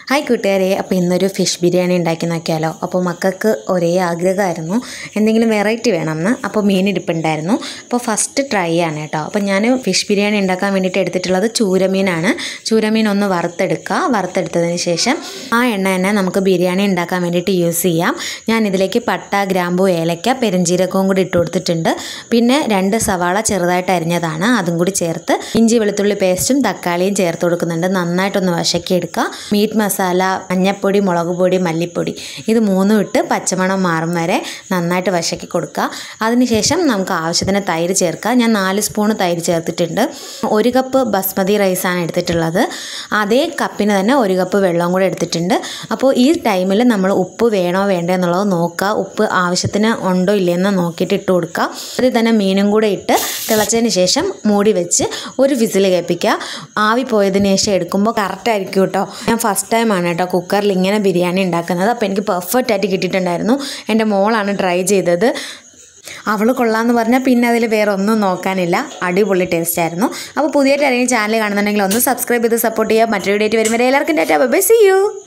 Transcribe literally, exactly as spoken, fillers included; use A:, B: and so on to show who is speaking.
A: Hi കൂട്ടുകാരെ, അപ്പോൾ ഇന്നൊരു ഫിഷ് ബിരിയാണി ഉണ്ടാക്കി നോക്കിയാലോ. അപ്പോൾ മക്കൾക്ക് ഒരേ ആഗ്രഹമായിരുന്നു എന്തെങ്കിലും വെറൈറ്റി വേണമെന്ന്. അപ്പോൾ മീൻ ഇരിപ്പുണ്ടായിരുന്നു. അപ്പോൾ ഫസ്റ്റ് ട്രൈ ആണ് കേട്ടോ. അപ്പോൾ ഞാൻ ഫിഷ് ബിരിയാണി ഉണ്ടാക്കാൻ വേണ്ടിയിട്ട് എടുത്തിട്ടുള്ളത് ചൂരമീനാണ്. ചൂരമീൻ ഒന്ന് വറുത്തെടുക്കുക. വറുത്തെടുത്തതിന് ശേഷം ആ എണ്ണ തന്നെ നമുക്ക് ബിരിയാണി ഉണ്ടാക്കാൻ വേണ്ടിയിട്ട് യൂസ് ചെയ്യാം. ഞാൻ ഇതിലേക്ക് പട്ട, ഗ്രാമ്പൂ, ഏലക്ക, പെരുംജീരകവും കൂടി ഇട്ട് കൊടുത്തിട്ടുണ്ട്. പിന്നെ രണ്ട് സവാള ചെറുതായിട്ട് അരിഞ്ഞതാണ്, അതും കൂടി ചേർത്ത് ഇഞ്ചി വെളുത്തുള്ളി പേസ്റ്റും തക്കാളിയും ചേർത്ത് കൊടുക്കുന്നുണ്ട്. നന്നായിട്ടൊന്ന് വശക്കിയെടുക്കുക. മീറ്റ് മസാല, മഞ്ഞൾപ്പൊടി, മുളക് പൊടി, മല്ലിപ്പൊടി ഇത് മൂന്നും ഇട്ട് പച്ചമണം മാറും വരെ നന്നായിട്ട് വശക്കി കൊടുക്കുക. അതിനുശേഷം നമുക്ക് ആവശ്യത്തിന് തൈര് ചേർക്കുക. ഞാൻ നാല് സ്പൂൺ തൈര് ചേർത്തിട്ടുണ്ട്. ഒരു കപ്പ് ബസ്മതി റൈസാണ് എടുത്തിട്ടുള്ളത്. അതേ കപ്പിന് തന്നെ ഒരു കപ്പ് വെള്ളവും കൂടെ എടുത്തിട്ടുണ്ട്. അപ്പോൾ ഈ ടൈമിൽ നമ്മൾ ഉപ്പ് വേണോ വേണ്ടോ എന്നുള്ളത് നോക്കുക. ഉപ്പ് ആവശ്യത്തിന് ഉണ്ടോ ഇല്ലയെന്ന് നോക്കിയിട്ട് ഇട്ട് കൊടുക്കുക. അതിൽ തന്നെ മീനും കൂടെ ഇട്ട് തിളച്ചതിന് ശേഷം മൂടി വെച്ച് ഒരു വിസിൽ കേൾപ്പിക്കുക. ആവി പോയതിന് ശേഷം എടുക്കുമ്പോൾ കറക്റ്റായിരിക്കും കേട്ടോ. ഞാൻ ഫസ്റ്റ് ടൈമാണ് കേട്ടോ കുക്കറിൽ ഇങ്ങനെ ബിരിയാണി ഉണ്ടാക്കുന്നത്. അപ്പോൾ എനിക്ക് പെർഫെക്റ്റ് ആയിട്ട് കിട്ടിയിട്ടുണ്ടായിരുന്നു. എൻ്റെ മോളാണ് ട്രൈ ചെയ്തത്. അവൾ കൊള്ളാമെന്ന് പറഞ്ഞാൽ പിന്നെ അതിൽ വേറെ ഒന്നും നോക്കാനില്ല. അടിപൊളി ടേസ്റ്റ് ആയിരുന്നു. അപ്പോൾ പുതിയതായിട്ട് ആരെങ്കിലും ചാനൽ കാണുന്നുണ്ടെങ്കിൽ ഒന്ന് സബ്സ്ക്രൈബ് ചെയ്ത് സപ്പോർട്ട് ചെയ്യുക. മറ്റൊരു വീഡിയോ ആയിട്ട് വരുമ്പോൾ എല്ലാവർക്കും tata, bye bye, see U.